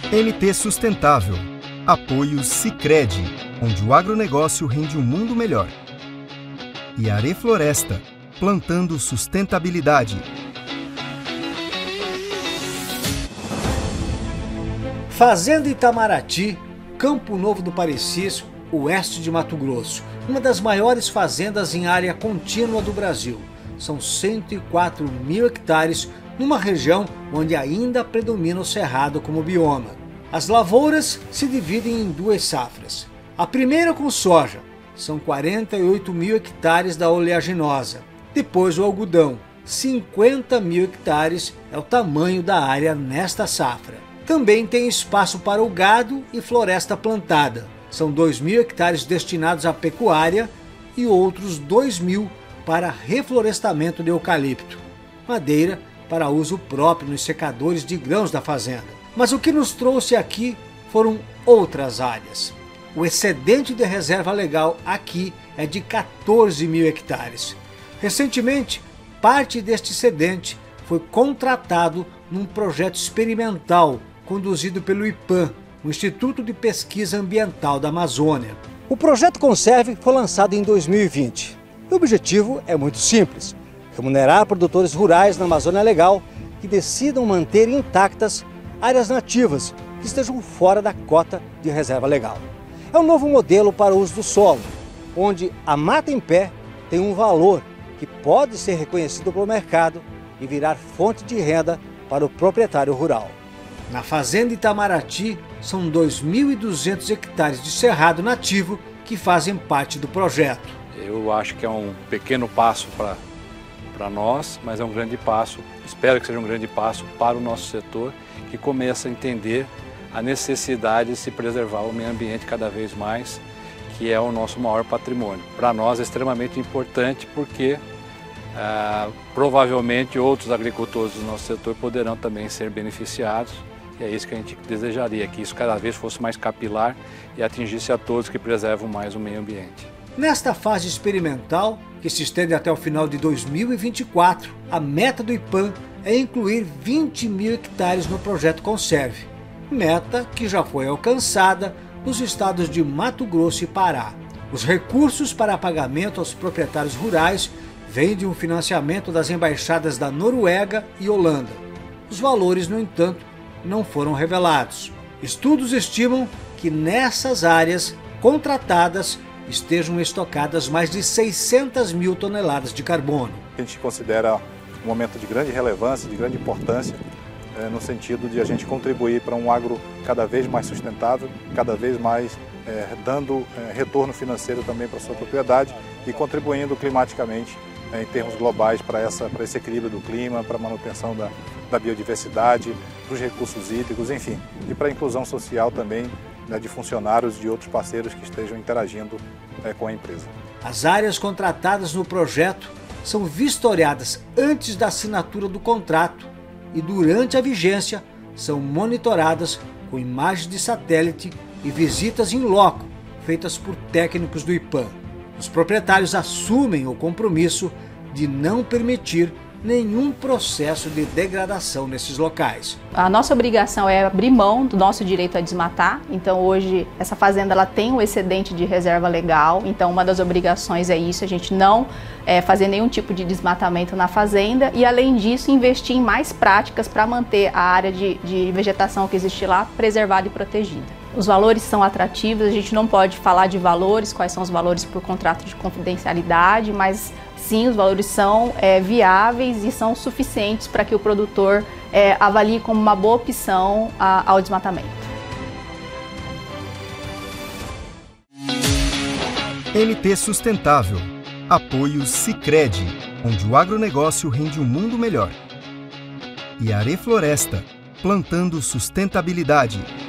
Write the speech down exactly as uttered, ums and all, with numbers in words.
M T Sustentável. Apoio Sicredi, onde o agronegócio rende um mundo melhor. E Arefloresta, plantando sustentabilidade. Fazenda Itamaraty, Campo Novo do Parecis, oeste de Mato Grosso. Uma das maiores fazendas em área contínua do Brasil. São cento e quatro mil hectares numa região onde ainda predomina o cerrado como bioma. As lavouras se dividem em duas safras. A primeira com soja, são quarenta e oito mil hectares da oleaginosa. Depois o algodão, cinquenta mil hectares é o tamanho da área nesta safra. Também tem espaço para o gado e floresta plantada. São dois mil hectares destinados à pecuária e outros dois mil para reflorestamento de eucalipto. Madeira para uso próprio nos secadores de grãos da fazenda. Mas o que nos trouxe aqui foram outras áreas. O excedente de reserva legal aqui é de quatorze mil hectares. Recentemente, parte deste excedente foi contratado num projeto experimental conduzido pelo IPAM, o Instituto de Pesquisa Ambiental da Amazônia. O projeto Conserve foi lançado em dois mil e vinte. O objetivo é muito simples: remunerar produtores rurais na Amazônia Legal que decidam manter intactas áreas nativas que estejam fora da cota de reserva legal. É um novo modelo para o uso do solo, onde a mata em pé tem um valor que pode ser reconhecido pelo mercado e virar fonte de renda para o proprietário rural. Na Fazenda Itamaraty, são dois mil e duzentos hectares de cerrado nativo que fazem parte do projeto. Eu acho que é um pequeno passo para para nós, mas é um grande passo, espero que seja um grande passo para o nosso setor, que começa a entender a necessidade de se preservar o meio ambiente cada vez mais, que é o nosso maior patrimônio. Para nós é extremamente importante porque ah, provavelmente outros agricultores do nosso setor poderão também ser beneficiados, e é isso que a gente desejaria, que isso cada vez fosse mais capilar e atingisse a todos que preservam mais o meio ambiente. Nesta fase experimental, que se estende até o final de dois mil e vinte e quatro, a meta do IPAM é incluir vinte mil hectares no projeto Conserve, meta que já foi alcançada nos estados de Mato Grosso e Pará. Os recursos para pagamento aos proprietários rurais vêm de um financiamento das embaixadas da Noruega e Holanda. Os valores, no entanto, não foram revelados. Estudos estimam que nessas áreas contratadas estejam estocadas mais de seiscentas mil toneladas de carbono. A gente considera um momento de grande relevância, de grande importância, é, no sentido de a gente contribuir para um agro cada vez mais sustentável, cada vez mais é, dando é, retorno financeiro também para a sua propriedade e contribuindo climaticamente é, em termos globais para essa, para esse equilíbrio do clima, para a manutenção da, da biodiversidade, dos recursos hídricos, enfim, e para a inclusão social também, né, de funcionários e de outros parceiros que estejam interagindo é, com a empresa. As áreas contratadas no projeto são vistoriadas antes da assinatura do contrato e durante a vigência são monitoradas com imagens de satélite e visitas in loco feitas por técnicos do IPAM. Os proprietários assumem o compromisso de não permitir nenhum processo de degradação nesses locais. A nossa obrigação é abrir mão do nosso direito a desmatar, então hoje essa fazenda ela tem um excedente de reserva legal, então uma das obrigações é isso, a gente não é, fazer nenhum tipo de desmatamento na fazenda e além disso investir em mais práticas para manter a área de, de vegetação que existe lá preservada e protegida. Os valores são atrativos, a gente não pode falar de valores, quais são os valores por contrato de confidencialidade, mas sim, os valores são é, viáveis e são suficientes para que o produtor é, avalie como uma boa opção a, ao desmatamento. M T Sustentável. Apoio Sicredi, onde o agronegócio rende um mundo melhor. E Arefloresta, plantando sustentabilidade.